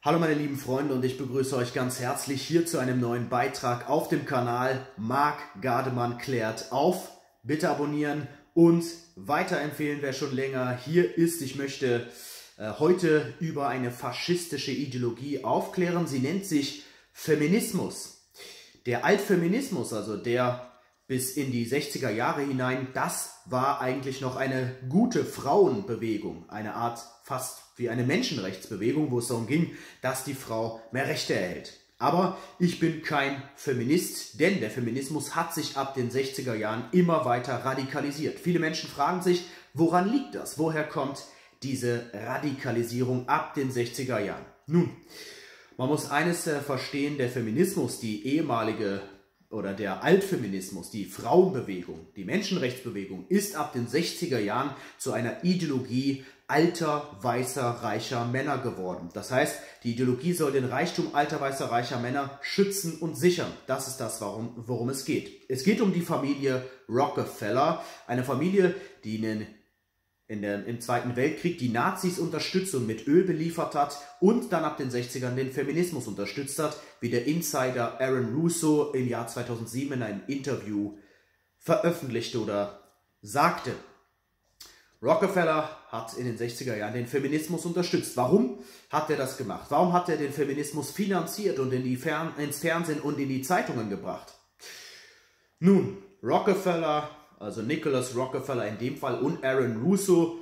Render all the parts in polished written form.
Hallo meine lieben Freunde und ich begrüße euch ganz herzlich hier zu einem neuen Beitrag auf dem Kanal Marc Gardemann klärt auf. Bitte abonnieren und weiterempfehlen, wer schon länger hier ist. Ich möchte heute über eine faschistische Ideologie aufklären. Sie nennt sich Feminismus. Der Altfeminismus, also der bis in die 60er Jahre hinein, das war eigentlich noch eine gute Frauenbewegung, eine Art fast wie eine Menschenrechtsbewegung, wo es darum ging, dass die Frau mehr Rechte erhält. Aber ich bin kein Feminist, denn der Feminismus hat sich ab den 60er Jahren immer weiter radikalisiert. Viele Menschen fragen sich, woran liegt das? Woher kommt diese Radikalisierung ab den 60er Jahren? Nun, man muss eines verstehen, der Feminismus, die ehemalige oder der Altfeminismus, die Frauenbewegung, die Menschenrechtsbewegung ist ab den 60er Jahren zu einer Ideologie alter, weißer, reicher Männer geworden. Das heißt, die Ideologie soll den Reichtum alter, weißer, reicher Männer schützen und sichern. Das ist das, worum es geht. Es geht um die Familie Rockefeller, eine Familie, die im Zweiten Weltkrieg die Nazis unterstützt und mit Öl beliefert hat und dann ab den 60ern den Feminismus unterstützt hat, wie der Insider Aaron Russo im Jahr 2007 in einem Interview veröffentlichte oder sagte. Rockefeller hat in den 60er Jahren den Feminismus unterstützt. Warum hat er das gemacht? Warum hat er den Feminismus finanziert und ins Fernsehen und in die Zeitungen gebracht? Nun, Rockefeller, also Nicholas Rockefeller in dem Fall und Aaron Russo,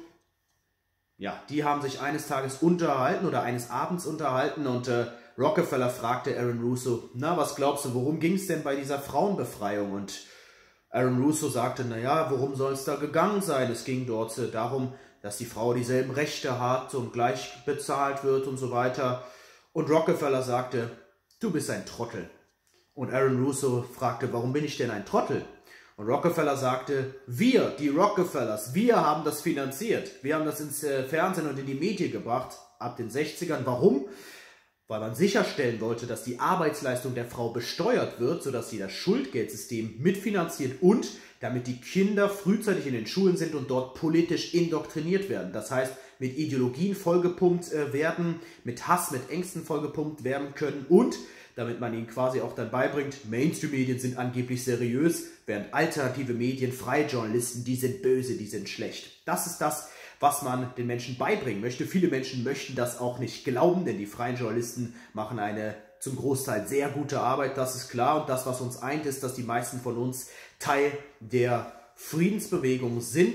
ja, die haben sich eines Tages unterhalten oder eines Abends unterhalten und Rockefeller fragte Aaron Russo, na, was glaubst du, worum ging es denn bei dieser Frauenbefreiung? Und Aaron Russo sagte, naja, worum soll es da gegangen sein? Es ging dort darum, dass die Frau dieselben Rechte hat und gleich bezahlt wird und so weiter. Und Rockefeller sagte, du bist ein Trottel. Und Aaron Russo fragte, warum bin ich denn ein Trottel? Und Rockefeller sagte, wir, die Rockefellers, wir haben das finanziert. Wir haben das ins Fernsehen und in die Medien gebracht, ab den 60ern. Warum? Weil man sicherstellen wollte, dass die Arbeitsleistung der Frau besteuert wird, sodass sie das Schuldgeldsystem mitfinanziert und damit die Kinder frühzeitig in den Schulen sind und dort politisch indoktriniert werden. Das heißt, mit Ideologien vollgepumpt werden, mit Hass, mit Ängsten vollgepumpt werden können und damit man ihnen quasi auch dann beibringt, Mainstream-Medien sind angeblich seriös, während alternative Medien, freie Journalisten, die sind böse, die sind schlecht. Das ist das, was man den Menschen beibringen möchte. Viele Menschen möchten das auch nicht glauben, denn die freien Journalisten machen eine zum Großteil sehr gute Arbeit, das ist klar. Und das, was uns eint, ist, dass die meisten von uns Teil der Friedensbewegung sind.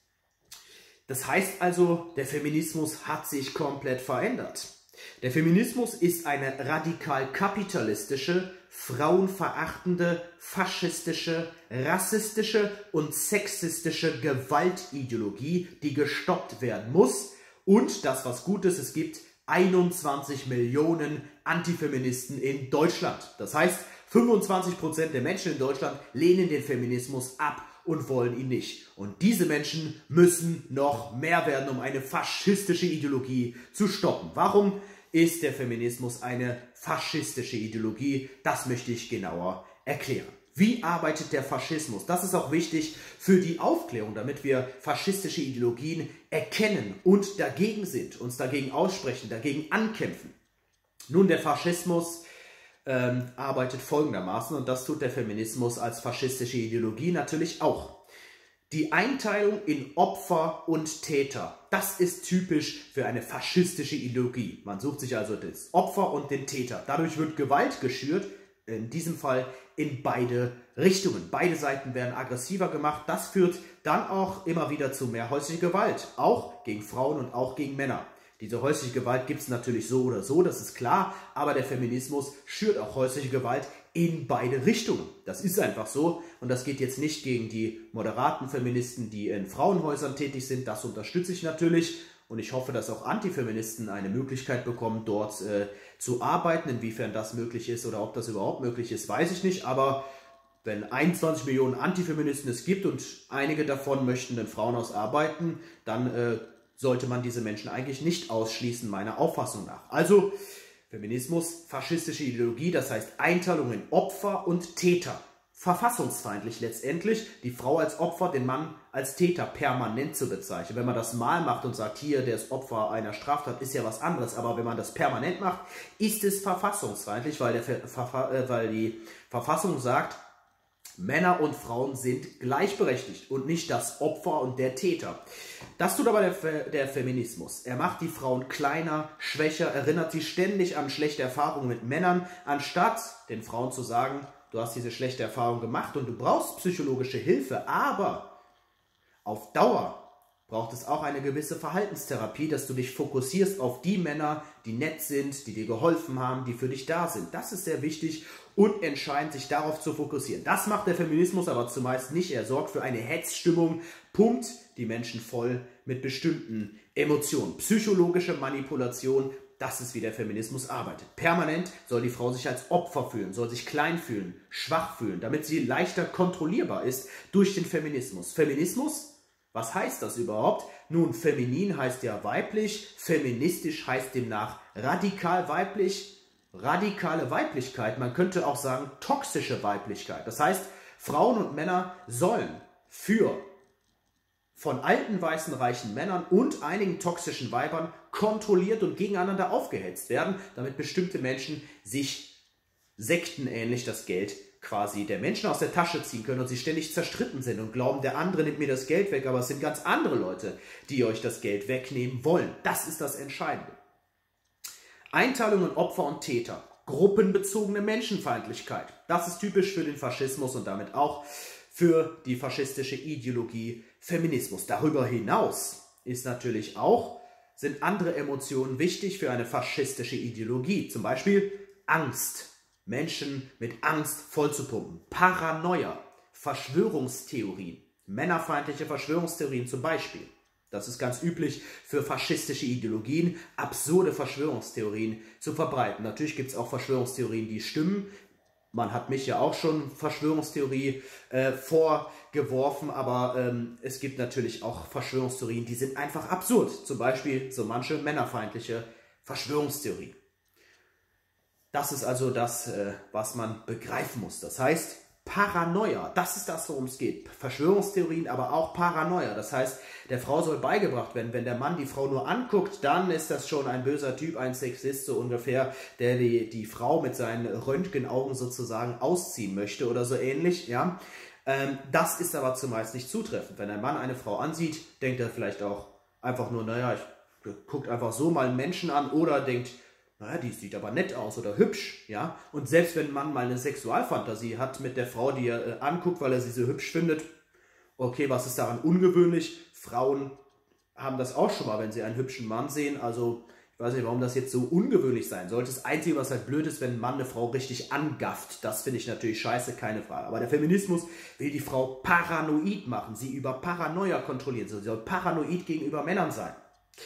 Das heißt also, der Feminismus hat sich komplett verändert. Der Feminismus ist eine radikal kapitalistische, frauenverachtende, faschistische, rassistische und sexistische Gewaltideologie, die gestoppt werden muss. Und das, was gut ist, es gibt 21 Millionen Antifeministen in Deutschland. Das heißt, 25% der Menschen in Deutschland lehnen den Feminismus ab und wollen ihn nicht. Und diese Menschen müssen noch mehr werden, um eine faschistische Ideologie zu stoppen. Warum ist der Feminismus eine faschistische Ideologie? Das möchte ich genauer erklären. Wie arbeitet der Faschismus? Das ist auch wichtig für die Aufklärung, damit wir faschistische Ideologien erkennen und dagegen sind, uns dagegen aussprechen, dagegen ankämpfen. Nun, der Faschismus arbeitet folgendermaßen und das tut der Feminismus als faschistische Ideologie natürlich auch. Die Einteilung in Opfer und Täter, das ist typisch für eine faschistische Ideologie. Man sucht sich also das Opfer und den Täter. Dadurch wird Gewalt geschürt, in diesem Fall in beide Richtungen. Beide Seiten werden aggressiver gemacht. Das führt dann auch immer wieder zu mehr häuslicher Gewalt, auch gegen Frauen und auch gegen Männer. Diese häusliche Gewalt gibt es natürlich so oder so, das ist klar, aber der Feminismus schürt auch häusliche Gewalt in beide Richtungen. Das ist einfach so und das geht jetzt nicht gegen die moderaten Feministen, die in Frauenhäusern tätig sind, das unterstütze ich natürlich und ich hoffe, dass auch Antifeministen eine Möglichkeit bekommen, dort zu arbeiten. Inwiefern das möglich ist oder ob das überhaupt möglich ist, weiß ich nicht, aber wenn 21 Millionen Antifeministen es gibt und einige davon möchten in Frauenhaus arbeiten, dann sollte man diese Menschen eigentlich nicht ausschließen, meiner Auffassung nach. Also Feminismus, faschistische Ideologie, das heißt Einteilung in Opfer und Täter. verfassungsfeindlich letztendlich, die Frau als Opfer, den Mann als Täter permanent zu bezeichnen. Wenn man das mal macht und sagt, hier, der ist Opfer einer Straftat, ist ja was anderes, aber wenn man das permanent macht, ist es verfassungsfeindlich, weil die Verfassung sagt, Männer und Frauen sind gleichberechtigt und nicht das Opfer und der Täter. Das tut aber der Feminismus. Er macht die Frauen kleiner, schwächer, erinnert sie ständig an schlechte Erfahrungen mit Männern, anstatt den Frauen zu sagen, du hast diese schlechte Erfahrung gemacht und du brauchst psychologische Hilfe, aber auf Dauer braucht es auch eine gewisse Verhaltenstherapie, dass du dich fokussierst auf die Männer, die nett sind, die dir geholfen haben, die für dich da sind. Das ist sehr wichtig und entscheidend, sich darauf zu fokussieren. Das macht der Feminismus aber zumeist nicht. Er sorgt für eine Hetzstimmung, pumpt die Menschen voll mit bestimmten Emotionen. Psychologische Manipulation, das ist, wie der Feminismus arbeitet. Permanent soll die Frau sich als Opfer fühlen, soll sich klein fühlen, schwach fühlen, damit sie leichter kontrollierbar ist durch den Feminismus. Feminismus? Was heißt das überhaupt? Nun, feminin heißt ja weiblich, feministisch heißt demnach radikal weiblich, radikale Weiblichkeit, man könnte auch sagen toxische Weiblichkeit. Das heißt, Frauen und Männer sollen von alten, weißen, reichen Männern und einigen toxischen Weibern kontrolliert und gegeneinander aufgehetzt werden, damit bestimmte Menschen sich sektenähnlich das Geld quasi der Menschen aus der Tasche ziehen können und sie ständig zerstritten sind und glauben, der andere nimmt mir das Geld weg, aber es sind ganz andere Leute, die euch das Geld wegnehmen wollen. Das ist das Entscheidende. Einteilung in Opfer und Täter, gruppenbezogene Menschenfeindlichkeit, das ist typisch für den Faschismus und damit auch für die faschistische Ideologie Feminismus. Darüber hinaus sind andere Emotionen wichtig für eine faschistische Ideologie, zum Beispiel Angst. Menschen mit Angst vollzupumpen. Paranoia, Verschwörungstheorien, männerfeindliche Verschwörungstheorien zum Beispiel. Das ist ganz üblich für faschistische Ideologien, absurde Verschwörungstheorien zu verbreiten. Natürlich gibt es auch Verschwörungstheorien, die stimmen. Man hat mich ja auch schon Verschwörungstheorie vorgeworfen, aber es gibt natürlich auch Verschwörungstheorien, die sind einfach absurd. Zum Beispiel so manche männerfeindliche Verschwörungstheorien. Das ist also das, was man begreifen muss. Das heißt, Paranoia, das ist das, worum es geht. Verschwörungstheorien, aber auch Paranoia. Das heißt, der Frau soll beigebracht werden, wenn der Mann die Frau nur anguckt, dann ist das schon ein böser Typ, ein Sexist so ungefähr, der die Frau mit seinen Röntgenaugen sozusagen ausziehen möchte oder so ähnlich. Ja? Das ist aber zumeist nicht zutreffend. Wenn ein Mann eine Frau ansieht, denkt er vielleicht auch einfach nur, naja, guckt einfach so mal einen Menschen an oder denkt, naja, die sieht aber nett aus oder hübsch, ja. Und selbst wenn ein Mann mal eine Sexualfantasie hat mit der Frau, die er anguckt, weil er sie so hübsch findet, okay, was ist daran ungewöhnlich? Frauen haben das auch schon mal, wenn sie einen hübschen Mann sehen. Also, ich weiß nicht, warum das jetzt so ungewöhnlich sein sollte. Das Einzige, was halt blöd ist, wenn ein Mann eine Frau richtig angafft. Das finde ich natürlich scheiße, keine Frage. Aber der Feminismus will die Frau paranoid machen, sie über Paranoia kontrollieren. Sie soll paranoid gegenüber Männern sein.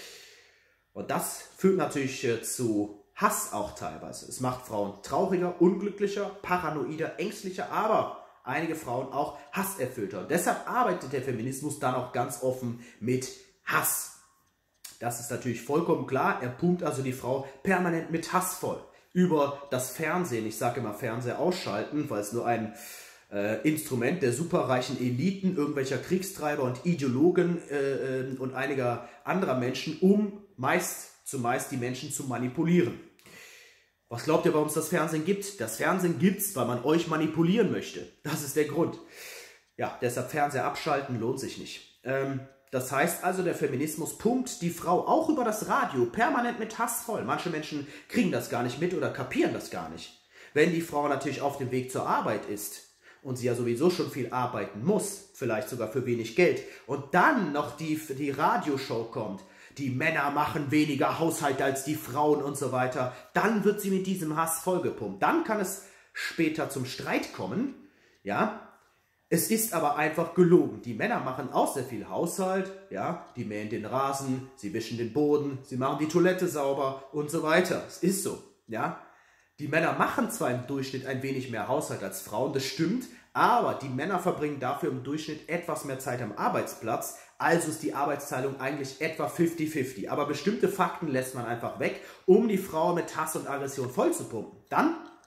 Und das führt natürlich zu Hass auch teilweise. Es macht Frauen trauriger, unglücklicher, paranoider, ängstlicher, aber einige Frauen auch hasserfüllter. Und deshalb arbeitet der Feminismus dann auch ganz offen mit Hass. Das ist natürlich vollkommen klar. Er pumpt also die Frau permanent mit Hass voll. Über das Fernsehen, ich sage immer Fernseher ausschalten, weil es nur ein Instrument der superreichen Eliten, irgendwelcher Kriegstreiber und Ideologen und einiger anderer Menschen, um zumeist die Menschen zu manipulieren. Was glaubt ihr, warum es das Fernsehen gibt? Das Fernsehen gibt es, weil man euch manipulieren möchte. Das ist der Grund. Ja, deshalb Fernseher abschalten lohnt sich nicht. Das heißt also, der Feminismus pumpt die Frau auch über das Radio permanent mit Hass voll. Manche Menschen kriegen das gar nicht mit oder kapieren das gar nicht. Wenn die Frau natürlich auf dem Weg zur Arbeit ist und sie ja sowieso schon viel arbeiten muss, vielleicht sogar für wenig Geld, und dann noch die Radioshow kommt, die Männer machen weniger Haushalt als die Frauen und so weiter, dann wird sie mit diesem Hass vollgepumpt. Dann kann es später zum Streit kommen, ja. Es ist aber einfach gelogen. Die Männer machen auch sehr viel Haushalt, ja, die mähen den Rasen, sie wischen den Boden, sie machen die Toilette sauber und so weiter. Es ist so, ja. Die Männer machen zwar im Durchschnitt ein wenig mehr Haushalt als Frauen, das stimmt, aber die Männer verbringen dafür im Durchschnitt etwas mehr Zeit am Arbeitsplatz, also ist die Arbeitsteilung eigentlich etwa 50-50. Aber bestimmte Fakten lässt man einfach weg, um die Frau mit Hass und Aggression vollzupumpen. Dann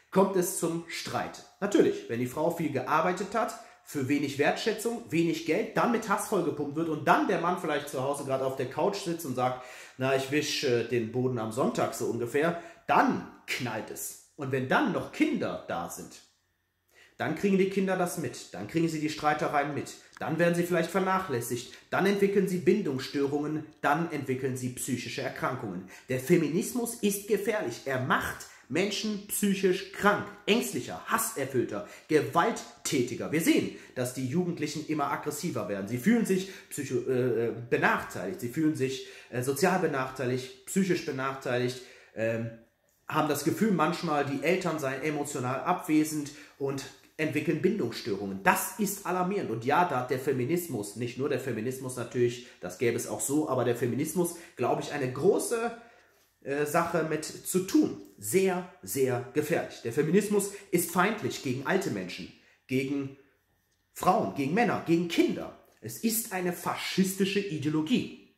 kommt es zum Streit. Natürlich, wenn die Frau viel gearbeitet hat, für wenig Wertschätzung, wenig Geld, dann mit Hass vollgepumpt wird und dann der Mann vielleicht zu Hause gerade auf der Couch sitzt und sagt, na, ich wische den Boden am Sonntag so ungefähr, dann knallt es. Und wenn dann noch Kinder da sind, dann kriegen die Kinder das mit, dann kriegen sie die Streitereien mit, dann werden sie vielleicht vernachlässigt, dann entwickeln sie Bindungsstörungen, dann entwickeln sie psychische Erkrankungen. Der Feminismus ist gefährlich, er macht Menschen psychisch krank, ängstlicher, hasserfüllter, gewalttätiger. Wir sehen, dass die Jugendlichen immer aggressiver werden. Sie fühlen sich benachteiligt, sie fühlen sich sozial benachteiligt, psychisch benachteiligt, haben das Gefühl manchmal, die Eltern seien emotional abwesend und entwickeln Bindungsstörungen. Das ist alarmierend. Und ja, da hat der Feminismus, nicht nur der Feminismus natürlich, das gäbe es auch so, aber der Feminismus, glaube ich, eine große Sache mit zu tun. Sehr, sehr gefährlich. Der Feminismus ist feindlich gegen alte Menschen, gegen Frauen, gegen Männer, gegen Kinder. Es ist eine faschistische Ideologie.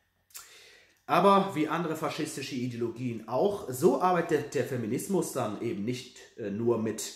Aber wie andere faschistische Ideologien auch, so arbeitet der Feminismus dann eben nicht nur mit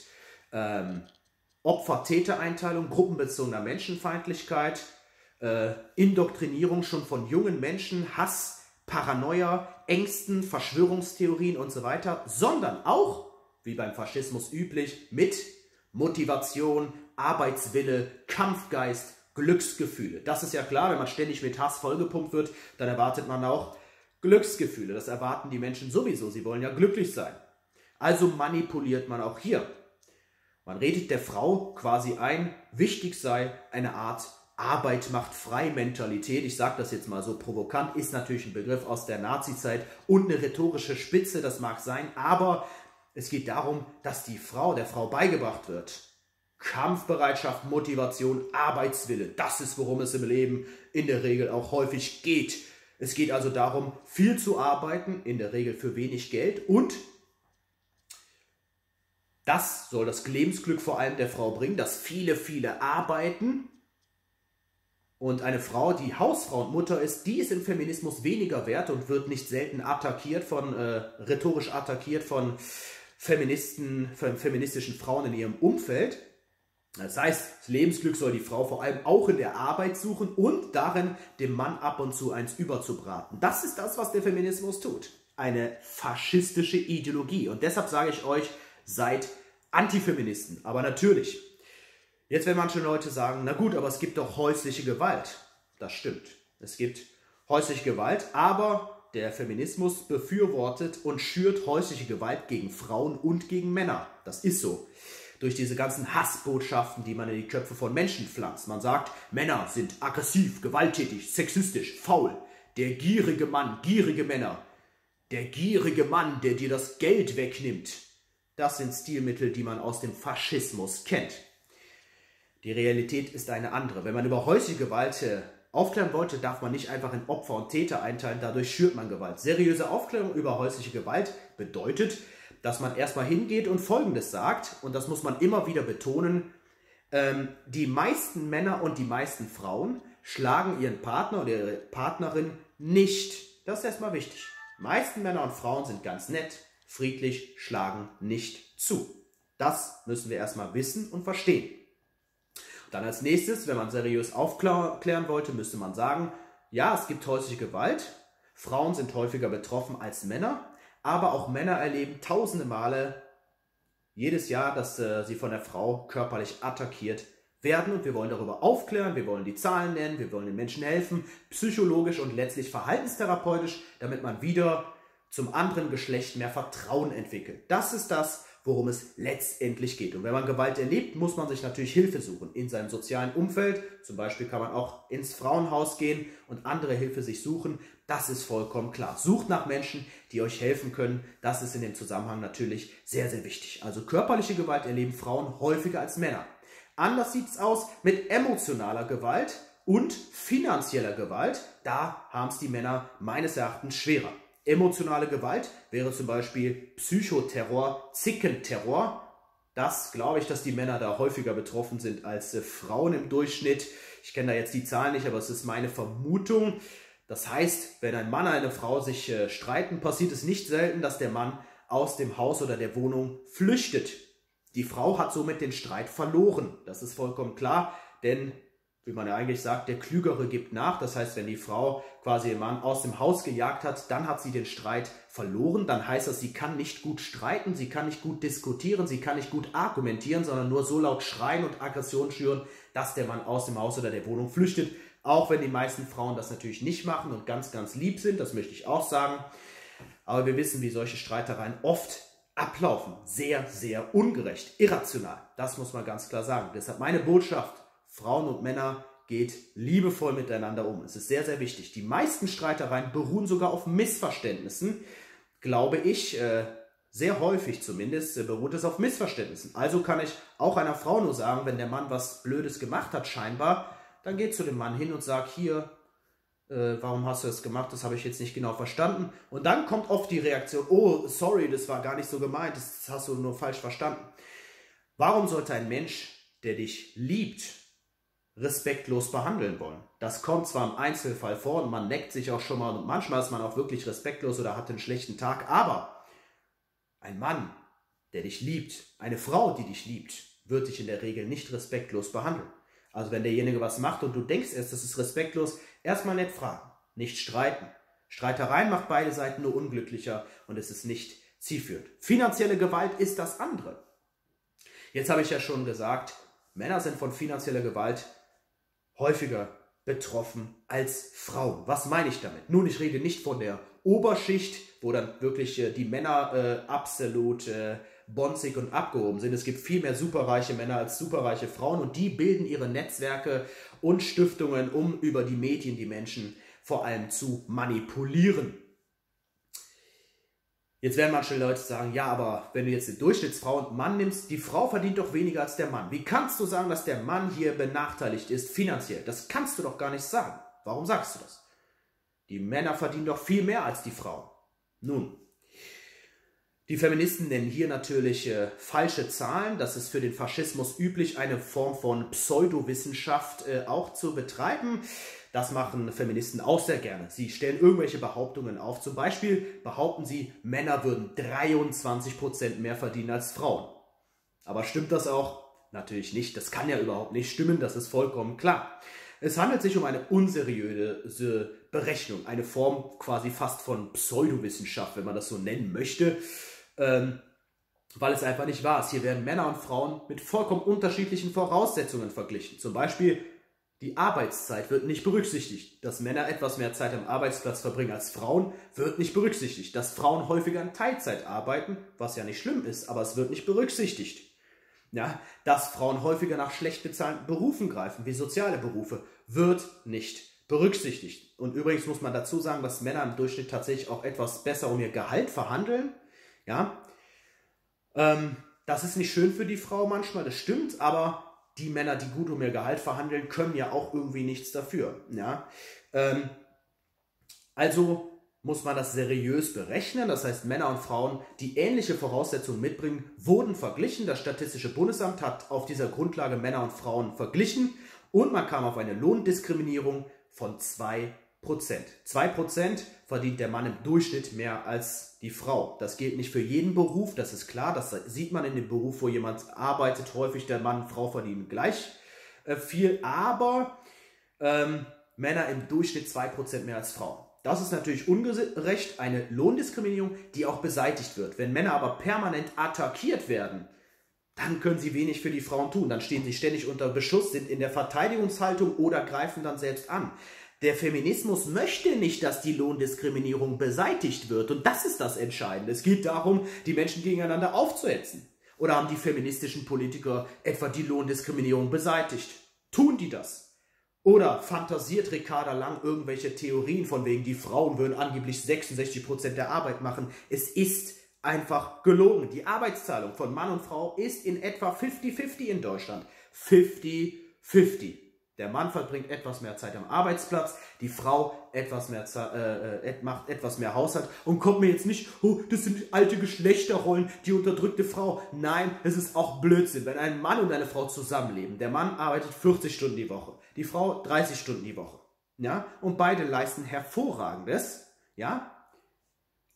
Opfer-Täter-Einteilung, gruppenbezogener Menschenfeindlichkeit, Indoktrinierung schon von jungen Menschen, Hass, Paranoia, Ängsten, Verschwörungstheorien und so weiter, sondern auch, wie beim Faschismus üblich, mit Motivation, Arbeitswille, Kampfgeist, Glücksgefühle. Das ist ja klar, wenn man ständig mit Hass vollgepumpt wird, dann erwartet man auch Glücksgefühle. Das erwarten die Menschen sowieso, sie wollen ja glücklich sein. Also manipuliert man auch hier. Man redet der Frau quasi ein, wichtig sei eine Art Arbeit macht frei Mentalität. Ich sage das jetzt mal so provokant, ist natürlich ein Begriff aus der Nazi-Zeit und eine rhetorische Spitze, das mag sein, aber es geht darum, dass der Frau beigebracht wird. Kampfbereitschaft, Motivation, Arbeitswille, das ist, worum es im Leben in der Regel auch häufig geht. Es geht also darum, viel zu arbeiten, in der Regel für wenig Geld, und das soll das Lebensglück vor allem der Frau bringen, dass viele arbeiten. Und eine Frau, die Hausfrau und Mutter ist, die ist im Feminismus weniger wert und wird nicht selten rhetorisch attackiert von feministischen Frauen in ihrem Umfeld. Das heißt, das Lebensglück soll die Frau vor allem auch in der Arbeit suchen und darin, dem Mann ab und zu eins überzubraten. Das ist das, was der Feminismus tut. Eine faschistische Ideologie. Und deshalb sage ich euch, seid Antifeministen. Aber natürlich, jetzt werden manche Leute sagen, na gut, aber es gibt doch häusliche Gewalt. Das stimmt. Es gibt häusliche Gewalt, aber der Feminismus befürwortet und schürt häusliche Gewalt gegen Frauen und gegen Männer. Das ist so. Durch diese ganzen Hassbotschaften, die man in die Köpfe von Menschen pflanzt. Man sagt, Männer sind aggressiv, gewalttätig, sexistisch, faul. Der gierige Mann, gierige Männer. Der gierige Mann, der dir das Geld wegnimmt. Das sind Stilmittel, die man aus dem Faschismus kennt. Die Realität ist eine andere. Wenn man über häusliche Gewalt aufklären wollte, darf man nicht einfach in Opfer und Täter einteilen, dadurch schürt man Gewalt. Seriöse Aufklärung über häusliche Gewalt bedeutet, dass man erstmal hingeht und Folgendes sagt, und das muss man immer wieder betonen, die meisten Männer und die meisten Frauen schlagen ihren Partner oder ihre Partnerin nicht. Das ist erstmal wichtig. Die meisten Männer und Frauen sind ganz nett, friedlich, schlagen nicht zu. Das müssen wir erstmal wissen und verstehen. Dann als nächstes, wenn man seriös aufklären wollte, müsste man sagen, ja, es gibt häusliche Gewalt, Frauen sind häufiger betroffen als Männer, aber auch Männer erleben tausende Male jedes Jahr, dass sie von der Frau körperlich attackiert werden, und wir wollen darüber aufklären, wir wollen die Zahlen nennen, wir wollen den Menschen helfen, psychologisch und letztlich verhaltenstherapeutisch, damit man wieder zum anderen Geschlecht mehr Vertrauen entwickelt. Das ist das, worum es letztendlich geht. Und wenn man Gewalt erlebt, muss man sich natürlich Hilfe suchen in seinem sozialen Umfeld. Zum Beispiel kann man auch ins Frauenhaus gehen und andere Hilfe sich suchen. Das ist vollkommen klar. Sucht nach Menschen, die euch helfen können. Das ist in dem Zusammenhang natürlich sehr, sehr wichtig. Also körperliche Gewalt erleben Frauen häufiger als Männer. Anders sieht es aus mit emotionaler Gewalt und finanzieller Gewalt. Da haben es die Männer meines Erachtens schwerer. Emotionale Gewalt wäre zum Beispiel Psychoterror, Zickenterror. Das glaube ich, dass die Männer da häufiger betroffen sind als Frauen im Durchschnitt. Ich kenne da jetzt die Zahlen nicht, aber es ist meine Vermutung. Das heißt, wenn ein Mann und eine Frau sich streiten, passiert es nicht selten, dass der Mann aus dem Haus oder der Wohnung flüchtet. Die Frau hat somit den Streit verloren. Das ist vollkommen klar, denn, wie man ja eigentlich sagt, der Klügere gibt nach. Das heißt, wenn die Frau quasi den Mann aus dem Haus gejagt hat, dann hat sie den Streit verloren. Dann heißt das, sie kann nicht gut streiten, sie kann nicht gut diskutieren, sie kann nicht gut argumentieren, sondern nur so laut schreien und Aggression schüren, dass der Mann aus dem Haus oder der Wohnung flüchtet. Auch wenn die meisten Frauen das natürlich nicht machen und ganz, ganz lieb sind, das möchte ich auch sagen. Aber wir wissen, wie solche Streitereien oft ablaufen. Sehr, sehr ungerecht, irrational. Das muss man ganz klar sagen. Deshalb meine Botschaft: Frauen und Männer, geht liebevoll miteinander um. Es ist sehr, sehr wichtig. Die meisten Streitereien beruhen sogar auf Missverständnissen, glaube ich, sehr häufig zumindest, beruht es auf Missverständnissen. Also kann ich auch einer Frau nur sagen, wenn der Mann was Blödes gemacht hat scheinbar, dann geht zu dem Mann hin und sagt, hier, warum hast du das gemacht, das habe ich jetzt nicht genau verstanden. Und dann kommt oft die Reaktion, oh, sorry, das war gar nicht so gemeint, das hast du nur falsch verstanden. Warum sollte ein Mensch, der dich liebt, respektlos behandeln wollen? Das kommt zwar im Einzelfall vor und man neckt sich auch schon mal und manchmal ist man auch wirklich respektlos oder hat einen schlechten Tag, aber ein Mann, der dich liebt, eine Frau, die dich liebt, wird dich in der Regel nicht respektlos behandeln. Also wenn derjenige was macht und du denkst erst, das ist respektlos, erstmal nicht fragen, nicht streiten. Streitereien macht beide Seiten nur unglücklicher und es ist nicht zielführend. Finanzielle Gewalt ist das andere. Jetzt habe ich ja schon gesagt, Männer sind von finanzieller Gewalt häufiger betroffen als Frauen. Was meine ich damit? Nun, ich rede nicht von der Oberschicht, wo dann wirklich die Männer absolut bonzig und abgehoben sind. Es gibt viel mehr superreiche Männer als superreiche Frauen und die bilden ihre Netzwerke und Stiftungen, um über die Medien die Menschen vor allem zu manipulieren. Jetzt werden manche Leute sagen, ja, aber wenn du jetzt die Durchschnittsfrau und Mann nimmst, die Frau verdient doch weniger als der Mann. Wie kannst du sagen, dass der Mann hier benachteiligt ist finanziell? Das kannst du doch gar nicht sagen. Warum sagst du das? Die Männer verdienen doch viel mehr als die Frauen. Nun, die Feministen nennen hier natürlich falsche Zahlen. Das ist für den Faschismus üblich, eine Form von Pseudowissenschaft auch zu betreiben. Das machen Feministen auch sehr gerne. Sie stellen irgendwelche Behauptungen auf. Zum Beispiel behaupten sie, Männer würden 23% mehr verdienen als Frauen. Aber stimmt das auch? Natürlich nicht. Das kann ja überhaupt nicht stimmen. Das ist vollkommen klar. Es handelt sich um eine unseriöse Berechnung. Eine Form quasi fast von Pseudowissenschaft, wenn man das so nennen möchte. Weil es einfach nicht wahr ist. Hier werden Männer und Frauen mit vollkommen unterschiedlichen Voraussetzungen verglichen. Zum Beispiel die Arbeitszeit wird nicht berücksichtigt. Dass Männer etwas mehr Zeit am Arbeitsplatz verbringen als Frauen, wird nicht berücksichtigt. Dass Frauen häufiger in Teilzeit arbeiten, was ja nicht schlimm ist, aber es wird nicht berücksichtigt. Ja, dass Frauen häufiger nach schlecht bezahlten Berufen greifen, wie soziale Berufe, wird nicht berücksichtigt. Und übrigens muss man dazu sagen, dass Männer im Durchschnitt tatsächlich auch etwas besser um ihr Gehalt verhandeln. Ja, das ist nicht schön für die Frau manchmal, das stimmt, aber die Männer, die gut um ihr Gehalt verhandeln, können ja auch irgendwie nichts dafür. Ja? Also muss man das seriös berechnen. Das heißt, Männer und Frauen, die ähnliche Voraussetzungen mitbringen, wurden verglichen. Das Statistische Bundesamt hat auf dieser Grundlage Männer und Frauen verglichen und man kam auf eine Lohndiskriminierung von 2%. 2% verdient der Mann im Durchschnitt mehr als die Frau. Das gilt nicht für jeden Beruf, das ist klar. Das sieht man in dem Beruf, wo jemand arbeitet. Häufig der Mann und Frau verdienen gleich viel, aber Männer im Durchschnitt 2% mehr als Frauen. Das ist natürlich ungerecht, eine Lohndiskriminierung, die auch beseitigt wird. Wenn Männer aber permanent attackiert werden, dann können sie wenig für die Frauen tun. Dann stehen sie ständig unter Beschuss, sind in der Verteidigungshaltung oder greifen dann selbst an. Der Feminismus möchte nicht, dass die Lohndiskriminierung beseitigt wird. Und das ist das Entscheidende. Es geht darum, die Menschen gegeneinander aufzuhetzen. Oder haben die feministischen Politiker etwa die Lohndiskriminierung beseitigt? Tun die das? Oder fantasiert Ricarda Lang irgendwelche Theorien von wegen, die Frauen würden angeblich 66% der Arbeit machen? Es ist einfach gelogen. Die Arbeitsteilung von Mann und Frau ist in etwa 50-50 in Deutschland. 50-50. Der Mann verbringt etwas mehr Zeit am Arbeitsplatz, die Frau macht etwas mehr Haushalt und kommt mir jetzt nicht, oh, das sind alte Geschlechterrollen, die unterdrückte Frau. Nein, es ist auch Blödsinn, wenn ein Mann und eine Frau zusammenleben. Der Mann arbeitet 40 Stunden die Woche, die Frau 30 Stunden die Woche. Ja? Und beide leisten Hervorragendes, ja?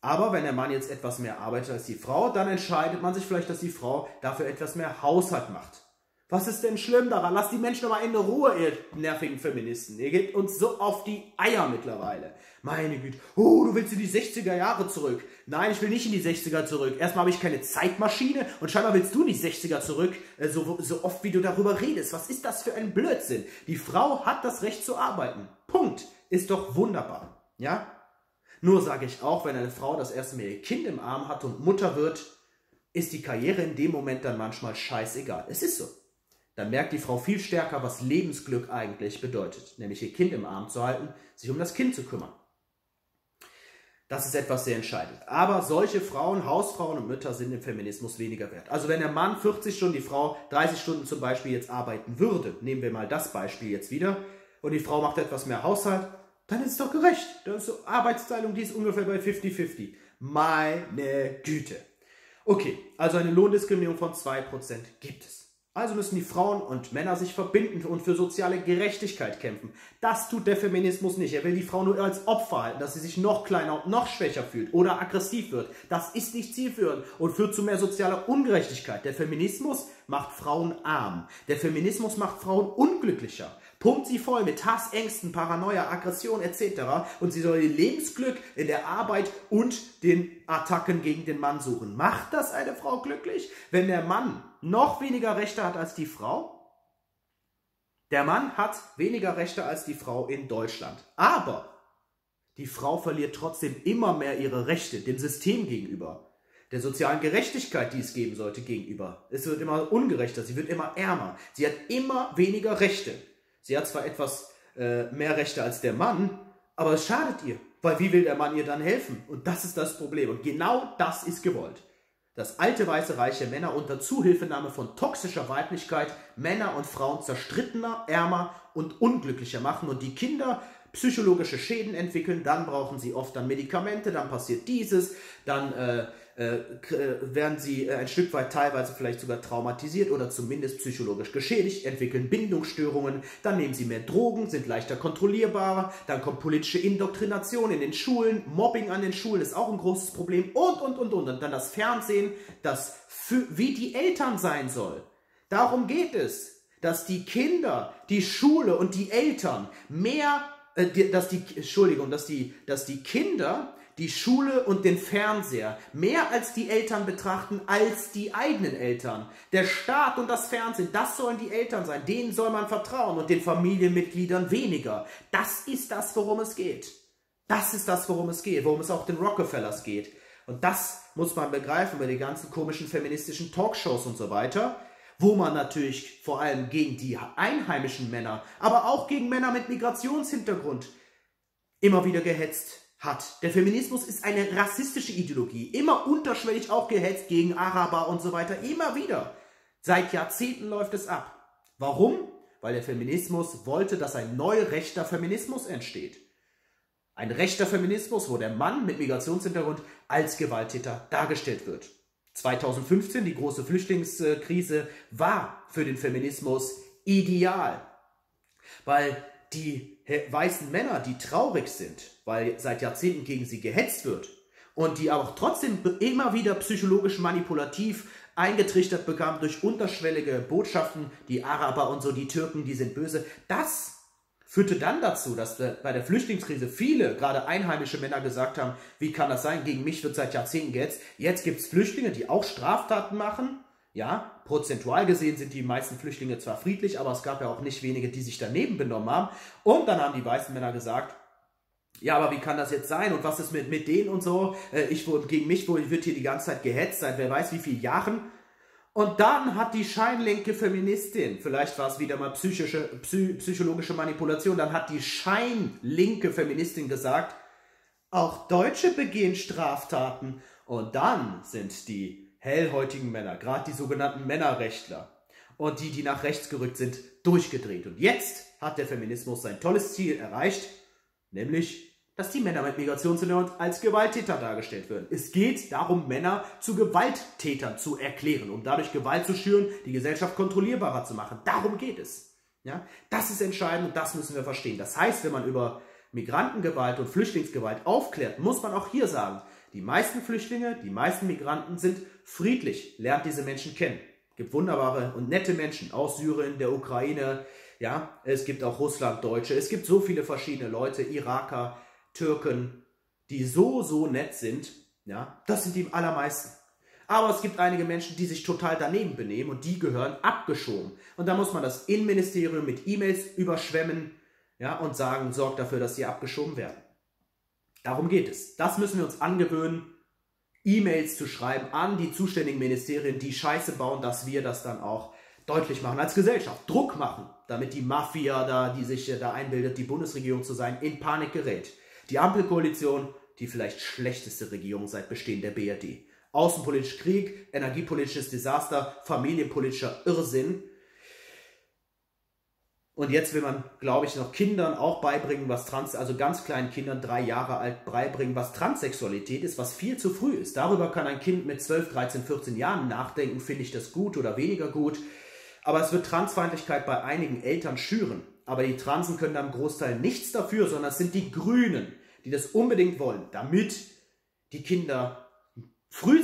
Aber wenn der Mann jetzt etwas mehr arbeitet als die Frau, dann entscheidet man sich vielleicht, dass die Frau dafür etwas mehr Haushalt macht. Was ist denn schlimm daran? Lasst die Menschen aber in Ruhe, ihr nervigen Feministen. Ihr geht uns so auf die Eier mittlerweile. Meine Güte. Oh, du willst in die 60er Jahre zurück. Nein, ich will nicht in die 60er zurück. Erstmal habe ich keine Zeitmaschine und scheinbar willst du in die 60er zurück, so oft wie du darüber redest. Was ist das für ein Blödsinn? Die Frau hat das Recht zu arbeiten. Punkt. Ist doch wunderbar. Ja? Nur sage ich auch, wenn eine Frau das erste Mal ihr Kind im Arm hat und Mutter wird, ist die Karriere in dem Moment dann manchmal scheißegal. Es ist so. Dann merkt die Frau viel stärker, was Lebensglück eigentlich bedeutet. Nämlich ihr Kind im Arm zu halten, sich um das Kind zu kümmern. Das ist etwas sehr entscheidend. Aber solche Frauen, Hausfrauen und Mütter sind im Feminismus weniger wert. Also wenn der Mann 40 Stunden, die Frau 30 Stunden zum Beispiel jetzt arbeiten würde, nehmen wir mal das Beispiel jetzt wieder, und die Frau macht etwas mehr Haushalt, dann ist es doch gerecht. Das ist so Arbeitsteilung, die ist ungefähr bei 50-50. Meine Güte. Okay, also eine Lohndiskriminierung von 2% gibt es. Also müssen die Frauen und Männer sich verbinden und für soziale Gerechtigkeit kämpfen. Das tut der Feminismus nicht. Er will die Frau nur als Opfer halten, dass sie sich noch kleiner und noch schwächer fühlt oder aggressiv wird. Das ist nicht zielführend und führt zu mehr sozialer Ungerechtigkeit. Der Feminismus macht Frauen arm. Der Feminismus macht Frauen unglücklicher. Pumpt sie voll mit Hass, Ängsten, Paranoia, Aggression etc. Und sie soll ihr Lebensglück in der Arbeit und den Attacken gegen den Mann suchen. Macht das eine Frau glücklich? Wenn der Mann noch weniger Rechte hat als die Frau? Der Mann hat weniger Rechte als die Frau in Deutschland. Aber die Frau verliert trotzdem immer mehr ihre Rechte dem System gegenüber. Der sozialen Gerechtigkeit, die es geben sollte, gegenüber. Es wird immer ungerechter, sie wird immer ärmer. Sie hat immer weniger Rechte. Sie hat zwar etwas mehr Rechte als der Mann, aber es schadet ihr. Weil wie will der Mann ihr dann helfen? Und das ist das Problem. Und genau das ist gewollt. Dass alte, weiße, reiche Männer unter Zuhilfenahme von toxischer Weiblichkeit Männer und Frauen zerstrittener, ärmer und unglücklicher machen und die Kinder psychologische Schäden entwickeln, dann brauchen sie oft dann Medikamente, dann passiert dieses, dann werden sie ein Stück weit teilweise vielleicht sogar traumatisiert oder zumindest psychologisch geschädigt, entwickeln Bindungsstörungen, dann nehmen sie mehr Drogen, sind leichter kontrollierbarer, dann kommt politische Indoktrination in den Schulen, Mobbing an den Schulen ist auch ein großes Problem und dann das Fernsehen, das wie die Eltern sein soll. Darum geht es, dass die Kinder, die Schule und die Eltern mehr, dass die Kinder die Schule und den Fernseher mehr als die Eltern betrachten als die eigenen Eltern. Der Staat und das Fernsehen, das sollen die Eltern sein. Denen soll man vertrauen und den Familienmitgliedern weniger. Das ist das, worum es geht. Das ist das, worum es geht, worum es auch den Rockefellers geht. Und das muss man begreifen bei den ganzen komischen feministischen Talkshows und so weiter, wo man natürlich vor allem gegen die einheimischen Männer, aber auch gegen Männer mit Migrationshintergrund immer wieder gehetzt hat. Der Feminismus ist eine rassistische Ideologie, immer unterschwellig auch gehetzt gegen Araber und so weiter, immer wieder. Seit Jahrzehnten läuft es ab. Warum? Weil der Feminismus wollte, dass ein neurechter Feminismus entsteht. Ein rechter Feminismus, wo der Mann mit Migrationshintergrund als Gewalttäter dargestellt wird. 2015, die große Flüchtlingskrise, war für den Feminismus ideal, weil die weißen Männer, die traurig sind, weil seit Jahrzehnten gegen sie gehetzt wird und die aber trotzdem immer wieder psychologisch manipulativ eingetrichtert bekamen durch unterschwellige Botschaften, die Araber und so, die Türken, die sind böse, das führte dann dazu, dass bei der Flüchtlingskrise viele, gerade einheimische Männer gesagt haben, wie kann das sein, gegen mich wird seit Jahrzehnten gehetzt, jetzt gibt es Flüchtlinge, die auch Straftaten machen. Ja, prozentual gesehen sind die meisten Flüchtlinge zwar friedlich, aber es gab ja auch nicht wenige, die sich daneben benommen haben. Und dann haben die weißen Männer gesagt, ja, aber wie kann das jetzt sein? Und was ist mit denen und so? Gegen mich wird hier die ganze Zeit gehetzt, seit wer weiß wie vielen Jahren. Und dann hat die scheinlinke Feministin, vielleicht war es wieder mal psychologische Manipulation, dann hat die scheinlinke Feministin gesagt, auch Deutsche begehen Straftaten. Und dann sind die hellhäutigen Männer, gerade die sogenannten Männerrechtler und die nach rechts gerückt sind, durchgedreht. Und jetzt hat der Feminismus sein tolles Ziel erreicht, nämlich, dass die Männer mit Migrationshintergrund als Gewalttäter dargestellt werden. Es geht darum, Männer zu Gewalttätern zu erklären, um dadurch Gewalt zu schüren, die Gesellschaft kontrollierbarer zu machen. Darum geht es. Ja? Das ist entscheidend und das müssen wir verstehen. Das heißt, wenn man über Migrantengewalt und Flüchtlingsgewalt aufklärt, muss man auch hier sagen, Die meisten Flüchtlinge, die meisten Migranten sind friedlich. Lernt diese Menschen kennen. Es gibt wunderbare und nette Menschen aus Syrien, der Ukraine. Ja, es gibt auch Russlanddeutsche. Es gibt so viele verschiedene Leute, Iraker, Türken, die so nett sind. Ja, das sind die allermeisten. Aber es gibt einige Menschen, die sich total daneben benehmen und die gehören abgeschoben. Und da muss man das Innenministerium mit E-Mails überschwemmen, ja, und sagen, sorgt dafür, dass sie abgeschoben werden. Darum geht es. Das müssen wir uns angewöhnen, E-Mails zu schreiben an die zuständigen Ministerien, die Scheiße bauen, dass wir das dann auch deutlich machen als Gesellschaft. Druck machen, damit die Mafia da, die sich da einbildet, die Bundesregierung zu sein, in Panik gerät. Die Ampelkoalition, die vielleicht schlechteste Regierung seit Bestehen der BRD. Außenpolitischer Krieg, energiepolitisches Desaster, familienpolitischer Irrsinn. Und jetzt will man, glaube ich, noch Kindern auch beibringen, was also ganz kleinen Kindern, 3 Jahre alt, beibringen, was Transsexualität ist, was viel zu früh ist. Darüber kann ein Kind mit 12, 13, 14 Jahren nachdenken, finde ich das gut oder weniger gut. Aber es wird Transfeindlichkeit bei einigen Eltern schüren. Aber die Transen können da im Großteil nichts dafür, sondern es sind die Grünen, die das unbedingt wollen, damit die Kinder früh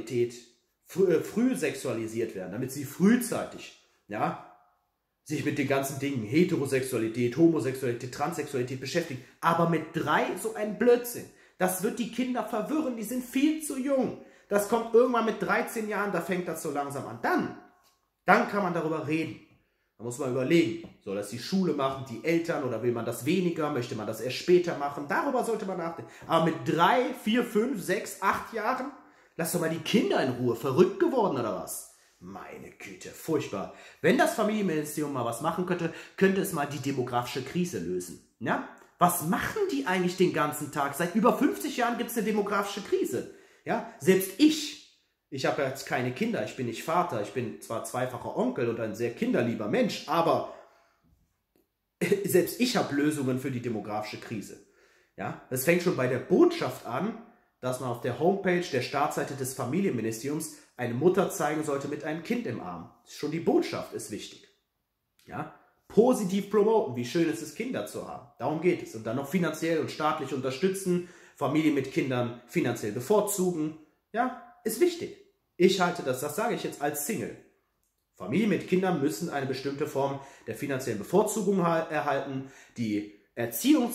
sexualisiert werden, damit sie frühzeitig, ja, sich mit den ganzen Dingen, Heterosexualität, Homosexualität, Transsexualität beschäftigen. Aber mit 3 so ein Blödsinn. Das wird die Kinder verwirren, die sind viel zu jung. Das kommt irgendwann mit 13 Jahren, da fängt das so langsam an. Dann kann man darüber reden. Da muss man überlegen, soll das die Schule machen, die Eltern, oder will man das weniger, möchte man das erst später machen? Darüber sollte man nachdenken. Aber mit 3, 4, 5, 6, 8 Jahren, lass doch mal die Kinder in Ruhe. Verrückt geworden oder was? Meine Güte, furchtbar. Wenn das Familienministerium mal was machen könnte, könnte es mal die demografische Krise lösen. Ja? Was machen die eigentlich den ganzen Tag? Seit über 50 Jahren gibt es eine demografische Krise. Ja? Selbst ich habe jetzt keine Kinder, ich bin nicht Vater, ich bin zwar zweifacher Onkel und ein sehr kinderlieber Mensch, aber selbst ich habe Lösungen für die demografische Krise. Ja? Das fängt schon bei der Botschaft an, dass man auf der Homepage der Startseite des Familienministeriums eine Mutter zeigen sollte mit einem Kind im Arm. Schon die Botschaft ist wichtig. Ja? Positiv promoten, wie schön es ist, Kinder zu haben. Darum geht es. Und dann noch finanziell und staatlich unterstützen, Familien mit Kindern finanziell bevorzugen. Ja, ist wichtig. Ich halte das sage ich jetzt als Single. Familien mit Kindern müssen eine bestimmte Form der finanziellen Bevorzugung erhalten. Die Erziehung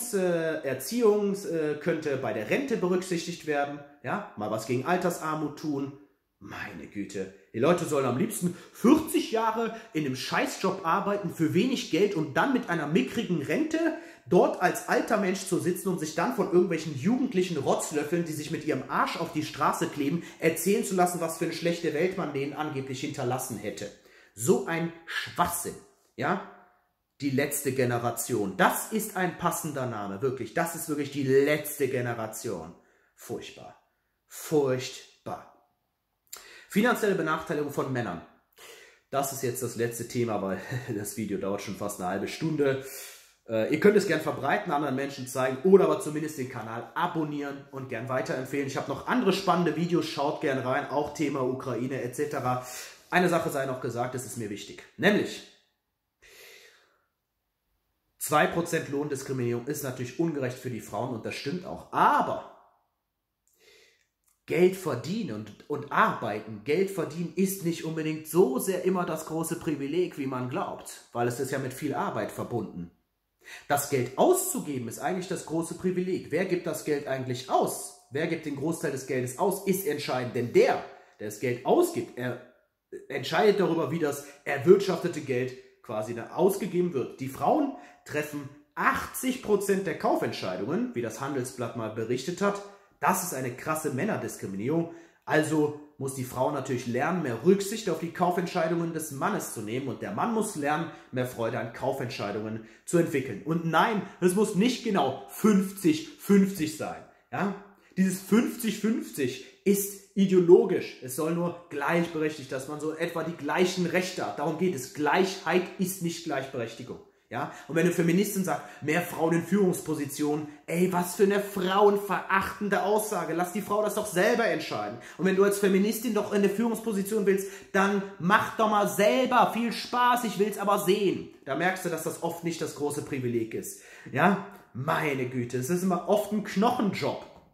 könnte bei der Rente berücksichtigt werden. Ja, mal was gegen Altersarmut tun. Meine Güte, die Leute sollen am liebsten 40 Jahre in einem Scheißjob arbeiten für wenig Geld und dann mit einer mickrigen Rente dort als alter Mensch zu sitzen und sich dann von irgendwelchen jugendlichen Rotzlöffeln, die sich mit ihrem Arsch auf die Straße kleben, erzählen zu lassen, was für eine schlechte Welt man denen angeblich hinterlassen hätte. So ein Schwachsinn, ja? Die letzte Generation, das ist ein passender Name, wirklich. Das ist wirklich die letzte Generation. Furchtbar. Furchtbar. Finanzielle Benachteiligung von Männern. Das ist jetzt das letzte Thema, weil das Video dauert schon fast eine halbe Stunde. Ihr könnt es gern verbreiten, anderen Menschen zeigen oder aber zumindest den Kanal abonnieren und gern weiterempfehlen. Ich habe noch andere spannende Videos, schaut gern rein, auch Thema Ukraine etc. Eine Sache sei noch gesagt, das ist mir wichtig, nämlich 2% Lohndiskriminierung ist natürlich ungerecht für die Frauen und das stimmt auch, aber Geld verdienen und arbeiten, Geld verdienen ist nicht unbedingt so sehr immer das große Privileg, wie man glaubt, weil es ist ja mit viel Arbeit verbunden. Das Geld auszugeben ist eigentlich das große Privileg. Wer gibt das Geld eigentlich aus? Wer gibt den Großteil des Geldes aus, ist entscheidend, denn der das Geld ausgibt, er entscheidet darüber, wie das erwirtschaftete Geld quasi ausgegeben wird. Die Frauen treffen 80% der Kaufentscheidungen, wie das Handelsblatt mal berichtet hat. Das ist eine krasse Männerdiskriminierung. Also muss die Frau natürlich lernen, mehr Rücksicht auf die Kaufentscheidungen des Mannes zu nehmen. Und der Mann muss lernen, mehr Freude an Kaufentscheidungen zu entwickeln. Und nein, es muss nicht genau 50-50 sein. Ja? Dieses 50-50 ist ideologisch. Es soll nur gleichberechtigt, dass man so etwa die gleichen Rechte hat. Darum geht es. Gleichheit ist nicht Gleichberechtigung. Ja? Und wenn eine Feministin sagt, mehr Frauen in Führungspositionen, ey, was für eine frauenverachtende Aussage. Lass die Frau das doch selber entscheiden. Und wenn du als Feministin doch in eine Führungsposition willst, dann mach doch mal selber. Viel Spaß, ich will es aber sehen. Da merkst du, dass das oft nicht das große Privileg ist. Ja? Meine Güte, es ist immer oft ein Knochenjob.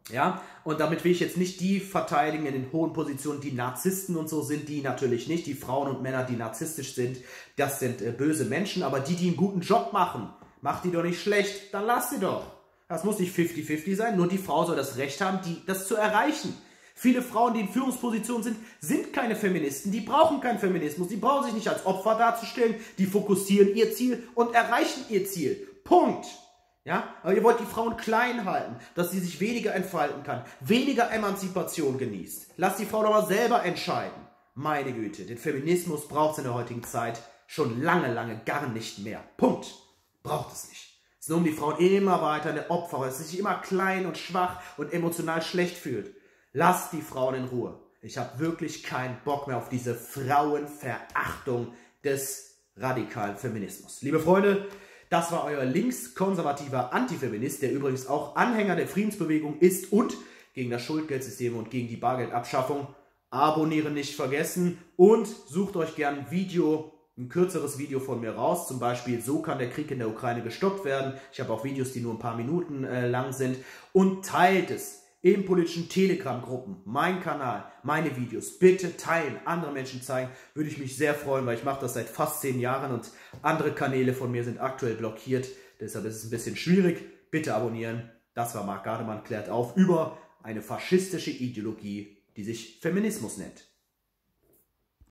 Ja, und damit will ich jetzt nicht die verteidigen in den hohen Positionen, die Narzissten und so sind, die natürlich nicht. Die Frauen und Männer, die narzisstisch sind, das sind böse Menschen. Aber die einen guten Job machen, macht die doch nicht schlecht, dann lasst sie doch. Das muss nicht 50-50 sein, nur die Frau soll das Recht haben, das zu erreichen. Viele Frauen, die in Führungspositionen sind, sind keine Feministen, die brauchen keinen Feminismus, die brauchen sich nicht als Opfer darzustellen, die fokussieren ihr Ziel und erreichen ihr Ziel. Punkt. Ja, aber ihr wollt die Frauen klein halten, dass sie sich weniger entfalten kann, weniger Emanzipation genießt. Lasst die Frau doch mal selber entscheiden. Meine Güte, den Feminismus braucht es in der heutigen Zeit schon lange, lange gar nicht mehr. Punkt. Braucht es nicht. Es ist nur um die Frauen immer weiter eine Opfer, dass sie sich immer klein und schwach und emotional schlecht fühlt. Lasst die Frauen in Ruhe. Ich habe wirklich keinen Bock mehr auf diese Frauenverachtung des radikalen Feminismus. Liebe Freunde, das war euer linkskonservativer Antifeminist, der übrigens auch Anhänger der Friedensbewegung ist und gegen das Schuldgeldsystem und gegen die Bargeldabschaffung. Abonnieren nicht vergessen und sucht euch gern ein kürzeres Video von mir raus. Zum Beispiel, so kann der Krieg in der Ukraine gestoppt werden. Ich habe auch Videos, die nur ein paar Minuten lang sind. Und teilt es in politischen Telegram-Gruppen, mein Kanal, meine Videos, bitte teilen, andere Menschen zeigen, würde ich mich sehr freuen, weil ich mache das seit fast 10 Jahren und andere Kanäle von mir sind aktuell blockiert, deshalb ist es ein bisschen schwierig. Bitte abonnieren. Das war Marc Gademann klärt auf über eine faschistische Ideologie, die sich Feminismus nennt.